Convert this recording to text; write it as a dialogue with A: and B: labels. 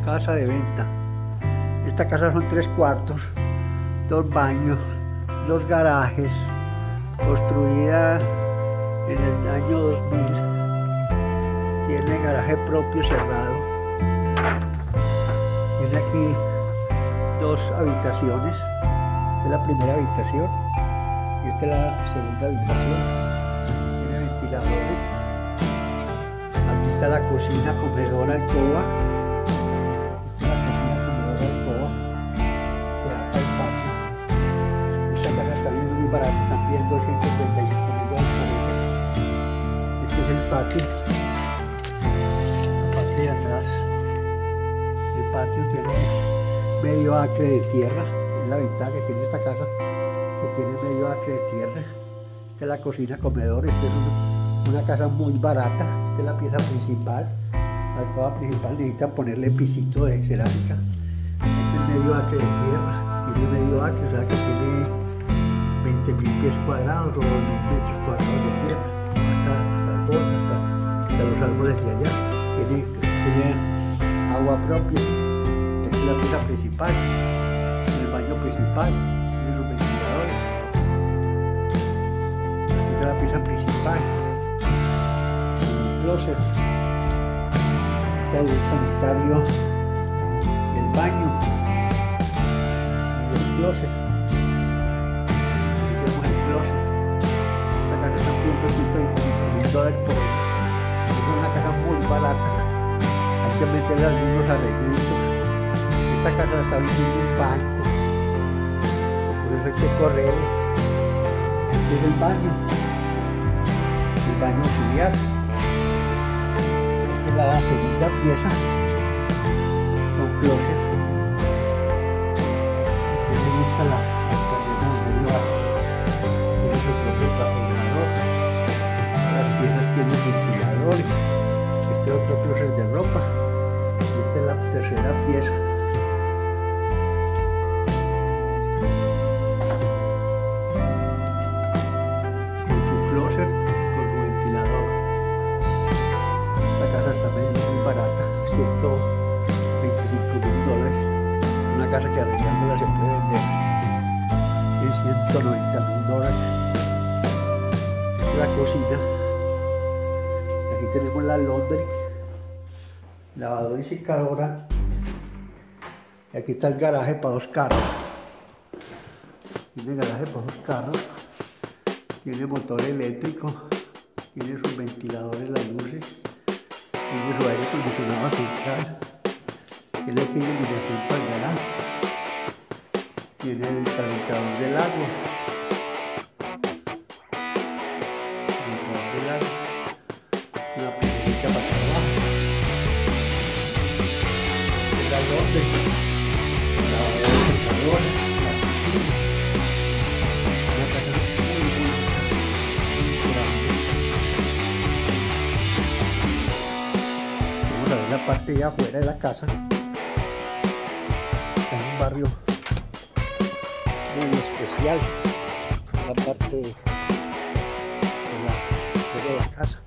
A: casa de venta. Esta casa son 3 cuartos, 2 baños, 2 garajes, construida en el año 2000. Tiene garaje propio cerrado. Tiene aquí 2 habitaciones. Esta es la primera habitación y esta es la segunda habitación. Tiene ventiladores. Aquí está la cocina, comedor, alcoba. Esta es la cocina, comedor, alcoba. Que da para el patio. Esta casa está bien muy barata, también 235.000 dólares. Este es el patio. La parte de atrás. El patio tiene medio acre de tierra. Es la ventaja que tiene esta casa, que tiene medio acre de tierra. Esta es la cocina, comedor. Esta es una casa muy barata. Esta es la pieza principal. La alcoba principal necesita ponerle pisito de cerámica. Este es medio acre de tierra. Tiene medio acre, o sea que tiene 20.000 pies cuadrados o 1.000 metros cuadrados de tierra. Hasta el fondo, hasta los árboles de allá. Tiene agua propia. Esta es la pieza principal. El baño principal, tiene los ventiladores. Esta es la pieza principal. El closet. Está el sanitario, el baño y el closet. Aquí tenemos el closet. Esta casa está pidiendo $125.000 por hora. Es una casa muy barata. Hay que meterle algunos arreglitos. Esta casa la está vendiendo un banco. Por eso hay que correr. Este es el baño auxiliar. Esta es la segunda pieza con closet. Tiene lista la cadena de medio acre. Tiene su propio taponador. Las piezas tienen ventiladores. Este es otro closet de ropa. Y esta es la tercera pieza. Barata, $125.000. Una casa que arreglándola se puede vender en $190.000. La cocina. Aquí tenemos la laundry, lavadora y secadora. Y aquí está el garaje para 2 carros. Tiene garaje para 2 carros. Tiene motor eléctrico. Tiene sus ventiladores, las luces. Tiene su aire acondicionado central. Tiene aquí iluminación para el garaje. Tiene el calentador del agua. Una piscinita para trabajo. La lote, la lavadora de secadores, la cocina. Una casa muy grande. Vamos a ver la parte de afuera de la casa. Está en un barrio muy especial. La parte de la casa.